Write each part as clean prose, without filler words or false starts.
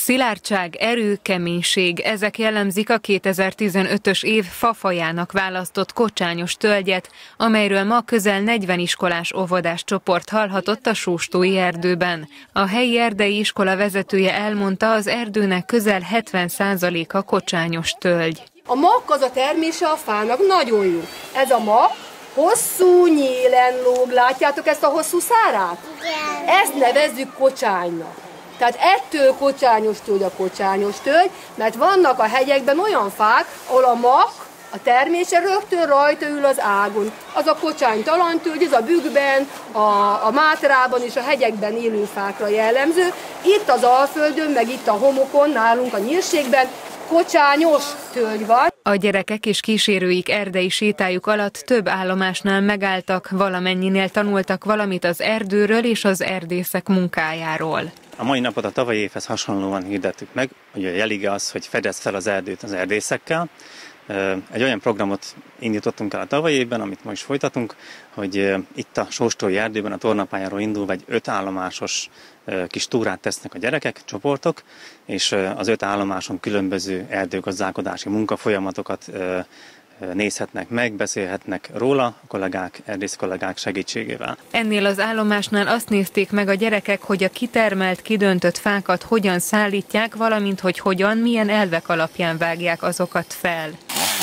Szilárdság, erő, keménység, ezek jellemzik a 2015-ös év fafajának választott kocsányos tölgyet, amelyről ma közel 40 iskolás óvodás csoport hallhatott a Sóstói erdőben. A helyi erdei iskola vezetője elmondta, az erdőnek közel 70%-a kocsányos tölgy. A mak az a termése a fának nagyon jó. Ez a mak hosszú nyílen lóg, látjátok ezt a hosszú szárát? Igen. Ezt nevezzük kocsánynak. Tehát ettől kocsányos tölgy a kocsányos tölgy, mert vannak a hegyekben olyan fák, ahol a mak, a termése rögtön rajta ül az ágon. Az a kocsánytalan tölgy, ez a Bükkben, a Mátrában és a hegyekben élő fákra jellemző. Itt az Alföldön, meg itt a homokon, nálunk a nyírségben kocsányos tölgy van. A gyerekek és kísérőik erdei sétájuk alatt több állomásnál megálltak, valamennyinél tanultak valamit az erdőről és az erdészek munkájáról. A mai napot a tavalyi évhez hasonlóan hirdettük meg, hogy a jelige az, hogy fedezd fel az erdőt az erdészekkel. Egy olyan programot indítottunk el a tavalyi évben, amit ma is folytatunk, hogy itt a Sóstói erdőben a tornapályáról indulva egy 5 állomásos kis túrát tesznek a gyerekek, csoportok, és az 5 állomáson különböző erdőgazdálkodási munkafolyamatokat nézhetnek meg, beszélhetnek róla a kollégák, erdész kollégák segítségével. Ennél az állomásnál azt nézték meg a gyerekek, hogy a kitermelt, kidöntött fákat hogyan szállítják, valamint hogy hogyan, milyen elvek alapján vágják azokat fel.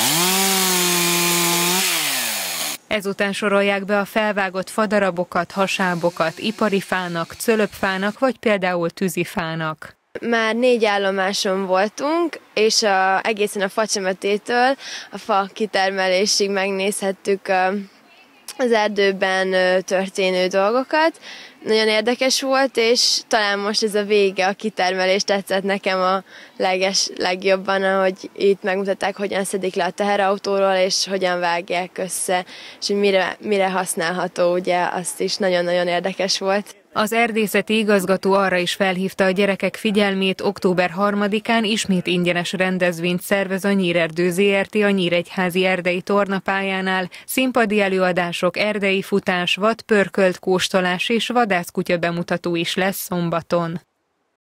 Ezután sorolják be a felvágott fadarabokat, hasábokat, ipari fának, cölöpfának vagy például tűzifának. Már 4 állomáson voltunk, és egészen a facsemetétől a fa kitermelésig megnézhettük az erdőben történő dolgokat. Nagyon érdekes volt, és talán most ez a vége, a kitermelés tetszett nekem a legjobban, ahogy itt megmutatták, hogyan szedik le a teherautóról, és hogyan vágják össze, és hogy mire használható, ugye, azt is nagyon-nagyon érdekes volt. Az erdészeti igazgató arra is felhívta a gyerekek figyelmét, október 3-án ismét ingyenes rendezvényt szervez a Nyírerdő Zrt. A Nyíregyházi erdei tornapályánál. Színpadi előadások, erdei futás, vadpörkölt kóstolás és vadászkutya bemutató is lesz szombaton.